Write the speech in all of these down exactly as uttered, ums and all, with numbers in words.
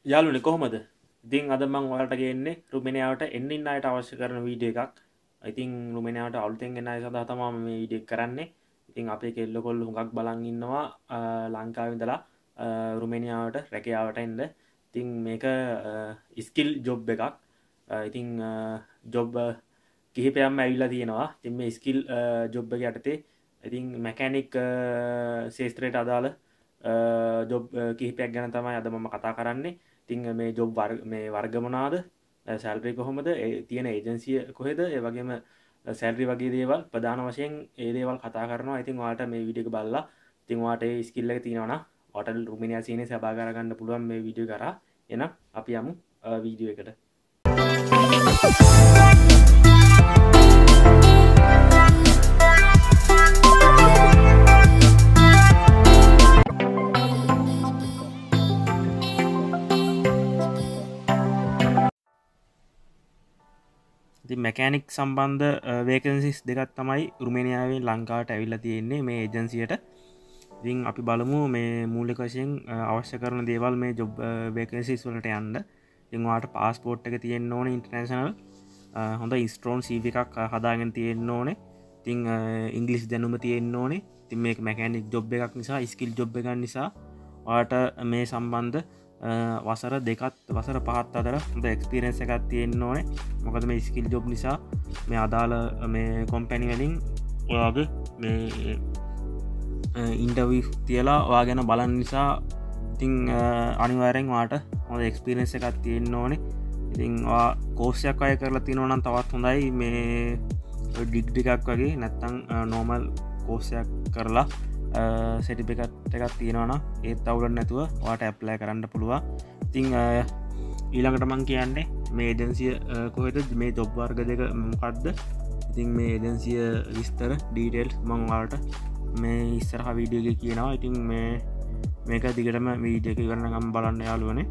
යාළුවනේ කොහොමද? ඉතින් අද මම ඔයාලට ගේන්නේ රුමේනියාවට එන්න ඉන්න අයට අවශ්‍ය කරන වීඩියෝ එකක්. ඉතින් රුමේනියාවට අලුතෙන් එන අය සඳහා තමයි මම මේ වීඩියෝ එක කරන්නේ. ඉතින් අපේ කෙල්ල කොල්ල හුඟක් බලන් ඉන්නවා ලංකාවේ ඉඳලා රුමේනියාවට රැකියාවට එන්න. ඉතින් මේක ස්කිල් ජොබ් එකක්. ඉතින් ජොබ් කිහිපයක්ම ඇවිල්ලා තියෙනවා. ඉතින් මේ ස්කිල් ජොබ් එක යටතේ ඉතින් මැකැනික් ශාස්ත්‍රයට අදාළ ජොබ් කිහිපයක් ගැන තමයි අද මම කතා කරන්නේ. ඉතින් මේ ජොබ් මේ වර්ග මොනවාද? සැලරි කොහොමද? තියෙන ඒජන්සිය කොහෙද? ඒ වගේම සැලරි වගේ දේවල් ප්‍රධාන වශයෙන් ඒ දේවල් කතා කරනවා. ඉතින් ඔයාලට මේ වීඩියෝ එක බලලා ඉතින් ඔයාලට ඒ ස්කිල් එක තියෙනවා නම් ඔයාලට රුමේනියා සීනේ සබා කරගන්න පුළුවන් මේ වීඩියෝ එක කරා. එහෙනම් අපි යමු වීඩියෝ එකට. මැකෑනික් සම්බන්ධ වේකන්සිස් දෙකක් තමයි රුමේනියාවේ ලංකාවට ඇවිල්ලා තියෙන්නේ මේ ඒජන්සියට. ඉතින් අපි බලමු මේ මූලික වශයෙන් අවශ්‍ය කරන දේවල් මේ ජොබ් වේකන්සිස් වලට යන්න. ඉතින් ඔයාලට පාස්පෝර්ට් එක තියෙන්න ඕනේ ඉන්ටර්නැෂනල්. හොඳ ඉන්ස්ට්‍රෝන් සී වී එකක් හදාගෙන තියෙන්න ඕනේ. ඉතින් ඉංග්‍රීසි දැනුම තියෙන්න ඕනේ. ඉතින් මේක මැකෑනික් ජොබ් එකක් නිසා ස්කිල් ජොබ් එකක් නිසා ඔයාලට මේ සම්බන්ධ වසර දෙකත් වසර පහත් අතර හොඳ එක්ස්පීරියන්ස් එකක් තියෙන්න ඕනේ. මොකද මේ ස්කිල් ජොබ් නිසා මේ අදාළ මේ කොම්පැනි වලින් ඔයාගේ මේ ඉන්ටර්විව් තියලා ඔයා ගැන බලන්න නිසා ඉතින් අනිවාර්යෙන් ඔයාට හොඳ එක්ස්පීරියන්ස් එකක් තියෙන්න ඕනේ. ඉතින් ඔයා කෝස් එකක් අය කරලා තියෙනවා නම් තවත් හොඳයි. මේ ඩිග්‍රී එකක් වගේ නැත්නම් නෝමල් කෝස් එකක් කරලා සටිපිකට් එකක් තියෙනවන ඒත් අවුලට නැතුව වාට ඇප්ලෑ කරන්න පුළුවන්. ඉතිං ඊළඟට මං කියන්නේ මේ ඒජන්සිය කොහෙද මේ ජොබ් වර්ග දෙක මොකක්ද. ඉතින් මේ ඒජන්සිය විස්තර ඩීටේල්ස් මංවාට මේ ඉස්සරහ වීඩියෝග කියනවා. ඉතින් මේ මේක දිගටම වීඩියක කරන්න ගම් බලන්න යාලුවනේ.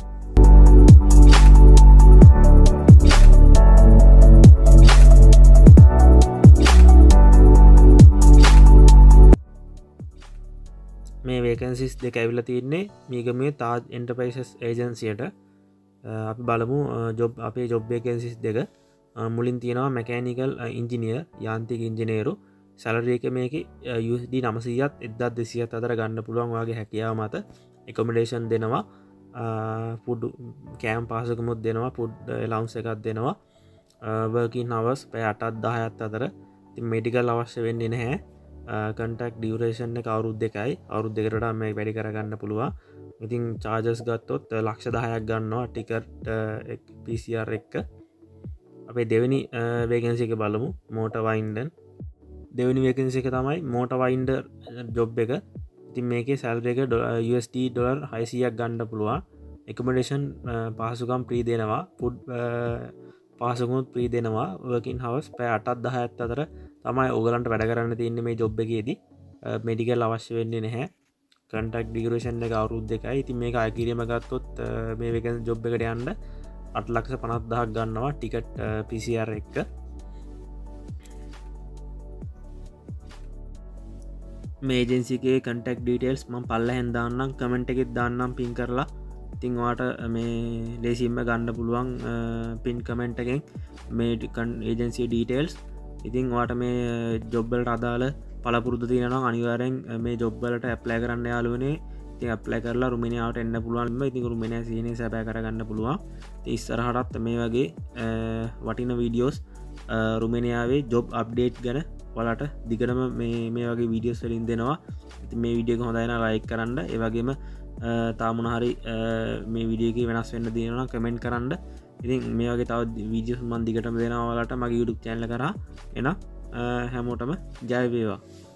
මේ වේකන්සිස් දෙක ඇවිල්ලා තියන්නේ මේගමේ තාජ් එන්ටර්ප්‍රයිසස් ඒජන්සියට. අපි බලමු ජොබ් අපේ ජොබ් වේකන්සිස් දෙක. මුලින් තියෙනවා මැකෑනිකල් ඉංජිනියර් යාන්ත්‍රික ඉංජිනේරු. සැලරි එක මේකේ යු එස් ඩී නවසීයත් එක්දාස් දෙසීයත් අතර ගන්න පුළුවන් වගේ හැකියාව මත එකොමඩේෂන් දෙනවා. ෆුඩ් කෑම් පාසකමුත් දෙනවා. ෆුඩ් ලවුන්ස් එකක් දෙනවා. වර්කින් හවර්ස් පැය අටත් දහයත් අතර. ඉතින් මෙඩිකල් අවශ්‍ය වෙන්නේ නැහැ. කන්ටක් ඩියවරේෂන් එක අවුරුද් දෙකයි අවුරුද් දෙකට මේ වැඩි කරගන්න පුළුවන්. ඉතින් චාර්ජස් ගත්තොත් ලක්ෂ දහයක් ගන්නවා ටිකට් පී සී ආර් එක්ක. අපේ දෙවැනි වේකන්සි එක බලමු මෝට වයින්ඩන්. දෙවැනි වේකන්සි එක තමයි මෝට වයින්ඩර් ජොබ් එක. ඉතින් මේකේ සැලරි එක යු එස් ඩී ඩොලර් හයසීයක් ගන්න පුළුවන්. එකමඩේෂන් පහසුකම් ප්‍රී දෙනවා. ෆුඩ් පාසකුත් ප්‍රී දෙනවා. වර්කින් හවස් පැය අටත් දහයත් අතර තමයි ඔගලන්ට වැඩ කරන්න තියන්නේ මේ ජොබ් එකේදී. මෙඩිකල් අවශ්‍ය වෙන්නේ නැහැ. කන්ටක් ඩියවරේෂන් එක අවුරුදු දෙකයි. ඉතින් මේක අයකිරීම ගත්තොත් මේ වේකන්සි ජොබ් එකට යන්න අට ලක්ෂ පනස් දහයක් ගන්නවා ටිකට් පී සී ආර් එක්ක. මේ ඒජන්සි එකේ කන්ටැක්ට් ඩීටේල්ස් මම පල්ලෙහෙන් දාන්නම් කමෙන්ට් එකෙත් දාන්නම් පින් කරලා. ඉතින් ඔයාට මේ ලේසියෙන්ම ගන්න පුළුවන් පින් කමෙන්ට් එකෙන් මේ ඒජන්සි ඩීටේල්ස්. ඉතින් ඔයාට මේ ජොබ් වලට අදාළ පළපුරුදු තියෙනවා අනිවාර්යෙන් මේ ජොබ් වලට ඇප්ලයි කරන්න යාළුවනේ. ඉතින් ඇප්ලයි කරලා රුමේනියාවට එන්න පුළුවන්. ඉතින් රුමේනියා සීනේ සැපය කරගන්න පුළුවන්. ඉතින් ඉස්සරහටත් මේ වගේ වටින වීඩියෝස් රුමේනියාවේ ජොබ් අප්ඩේට් ගැන ඔයාලට දිගටම මේ මේ වගේ වීඩියෝස් වලින් දෙනවා. ඉතින් මේ වීඩියෝ එක හොඳයි නම් ලයික් කරන්න. ඒ වගේම තා මොන හරි මේ වීඩියෝ එකේ වෙනස් වෙන්න තියෙනවා නම් කමෙන්ට් කරන්න. ඉතින් මේ වගේ තව වීඩියෝස් මම දිගටම දෙනවා ඔයාලට මගේ YouTube channel කරා. එහෙනම් හැමෝටම ජය වේවා.